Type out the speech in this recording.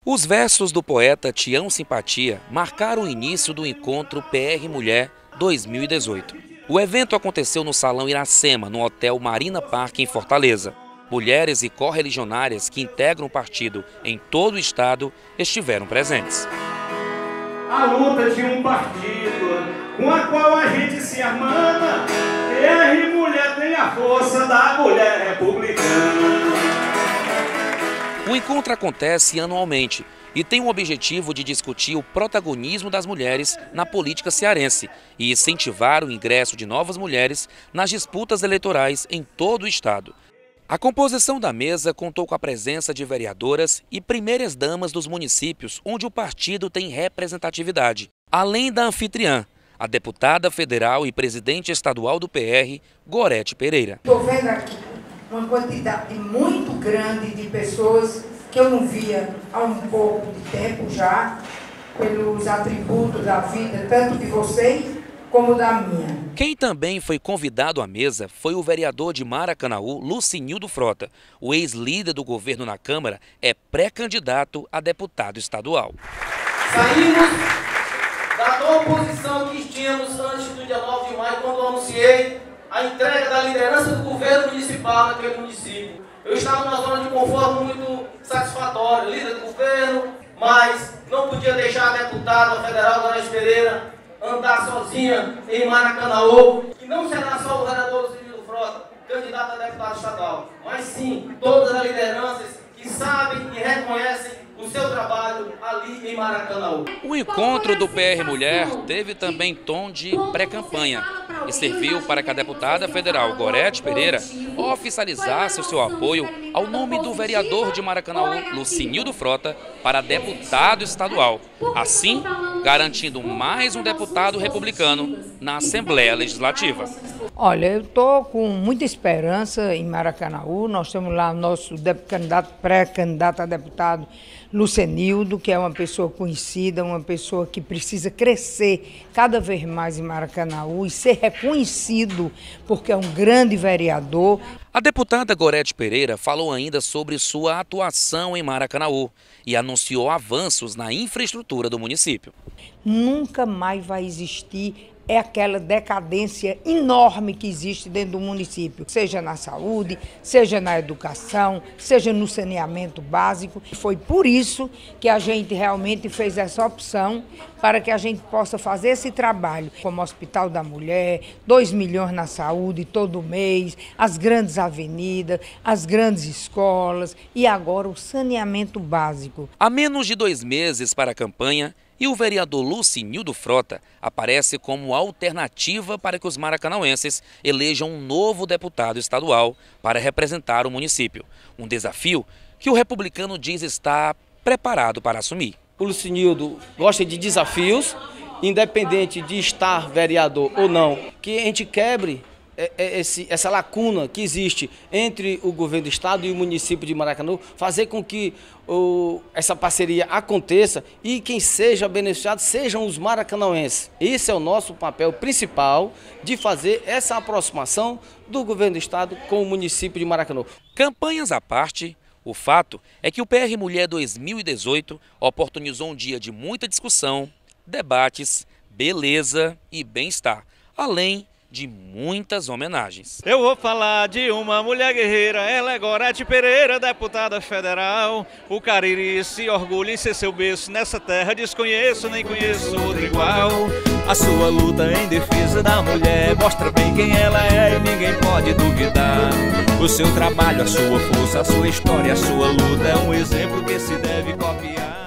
Os versos do poeta Tião Simpatia marcaram o início do encontro PR Mulher 2018. O evento aconteceu no Salão Iracema, no Hotel Marina Park, em Fortaleza. Mulheres e correligionárias que integram o partido em todo o estado estiveram presentes. A luta de um partido com a qual a gente se irmana, PR Mulher tem a força da mulher republicana. O encontro acontece anualmente e tem o objetivo de discutir o protagonismo das mulheres na política cearense e incentivar o ingresso de novas mulheres nas disputas eleitorais em todo o estado. A composição da mesa contou com a presença de vereadoras e primeiras damas dos municípios onde o partido tem representatividade, além da anfitriã, a deputada federal e presidente estadual do PR, Gorete Pereira. Estou vendo aqui uma quantidade muito grande de pessoas que eu não via há um pouco de tempo já, pelos atributos da vida, tanto de vocês como da minha. Quem também foi convidado à mesa foi o vereador de Maracanaú, Lucinildo Frota. O ex-líder do governo na Câmara é pré-candidato a deputado estadual. Saímos da oposição que tínhamos antes do dia 9 de maio, quando eu anunciei a entrega da liderança do governo municipal naquele município. Eu estava numa zona de conforto muito satisfatória, líder do governo, mas não podia deixar a deputada federal, Gorete Pereira, andar sozinha em Maracanaú. E não será só o vereador Lucinildo Frota, candidato a deputado estadual, mas sim todas as lideranças que sabem e reconhecem o seu trabalho ali em Maracanaú. O encontro do PR Mulher teve também tom de pré-campanha e serviu para que a deputada federal Gorete Pereira oficializasse o seu apoio ao nome do vereador de Maracanaú, Lucinildo Frota, para deputado estadual, assim garantindo mais um deputado republicano na Assembleia Legislativa. Olha, eu estou com muita esperança em Maracanaú. Nós temos lá o nosso pré-candidato a deputado Lucinildo, que é uma pessoa conhecida, uma pessoa que precisa crescer cada vez mais em Maracanaú e ser reconhecido porque é um grande vereador. A deputada Gorete Pereira falou ainda sobre sua atuação em Maracanaú e anunciou avanços na infraestrutura do município. Nunca mais vai existir aquela decadência enorme que existe dentro do município, seja na saúde, seja na educação, seja no saneamento básico. Foi por isso que a gente realmente fez essa opção para que a gente possa fazer esse trabalho, como o Hospital da Mulher, 2 milhões na saúde todo mês, as grandes avenidas, as grandes escolas e agora o saneamento básico. Há menos de 2 meses para a campanha, e o vereador Lucinildo Frota aparece como alternativa para que os maracanauenses elejam um novo deputado estadual para representar o município. Um desafio que o republicano diz estar preparado para assumir. O Lucinildo gosta de desafios, independente de estar vereador ou não, que a gente quebre essa lacuna que existe entre o governo do estado e o município de Maracanaú, fazer com que essa parceria aconteça e quem seja beneficiado sejam os maracanauenses. Esse é o nosso papel principal, de fazer essa aproximação do governo do estado com o município de Maracanaú. Campanhas à parte, o fato é que o PR Mulher 2018 oportunizou um dia de muita discussão, debates, beleza e bem-estar, além de muitas homenagens. Eu vou falar de uma mulher guerreira, ela é Gorete Pereira, deputada federal. O Cariri se orgulha em ser seu berço, nessa terra desconheço, nem conheço outro igual. A sua luta em defesa da mulher mostra bem quem ela é e ninguém pode duvidar. O seu trabalho, a sua força, a sua história, a sua luta é um exemplo que se deve copiar.